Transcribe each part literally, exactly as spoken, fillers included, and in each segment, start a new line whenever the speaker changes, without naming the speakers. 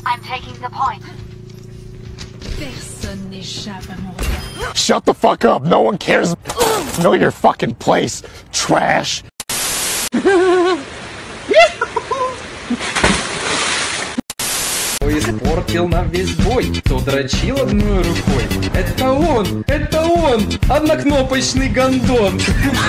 I'm taking the point.
Personne n'échappe à mon regard.
Shut the fuck up. No one cares. Know your fucking place. Trash.
Кто испортил нам весь бой, кто дрочил одной рукой. Это он, это он, однокнопочный гондон.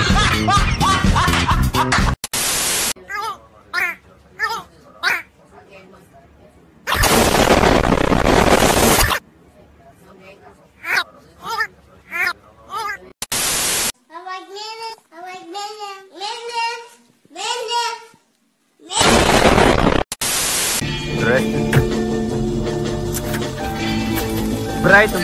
Брайтон.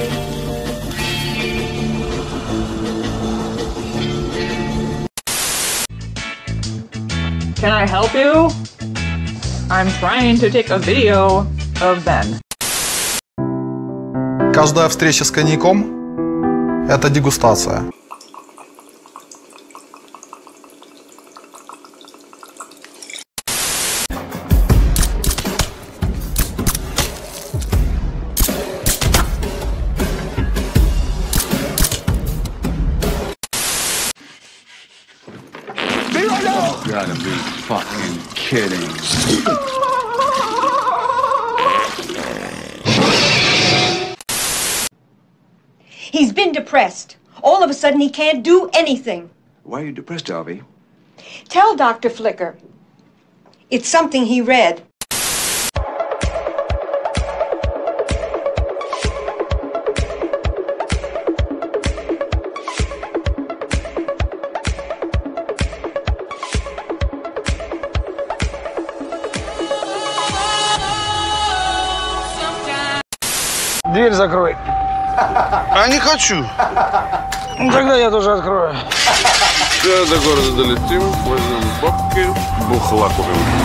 Can I help you? I'm trying to take a video of Ben.
Каждая встреча с коньяком – это дегустация.
You gotta be fucking kidding.
He's been depressed. All of a sudden, he can't do anything.
Why are you depressed, Alvy?
Tell Doctor Flicker. It's something he read.
Дверь закрой.
А не хочу.
Ну, тогда я тоже открою.
Сейчас до города долетим, возьмем бабки, бухла купим.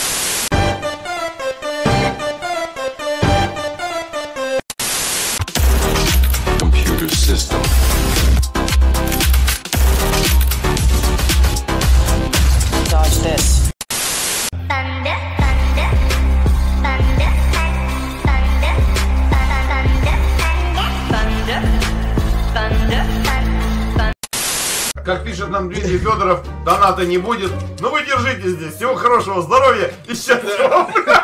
Computer system.
Dodge this.
Thunder, thunder, thunder, thunder, thunder, thunder, thunder, thunder.
Как пишет нам Дмитрий Федоров, доната не будет. Но вы держитесь здесь. Всего хорошего, здоровья и счастья.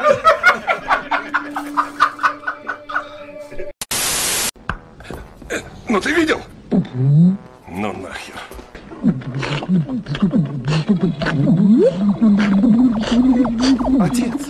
Ну ты видел? Ну нахер.
Отец.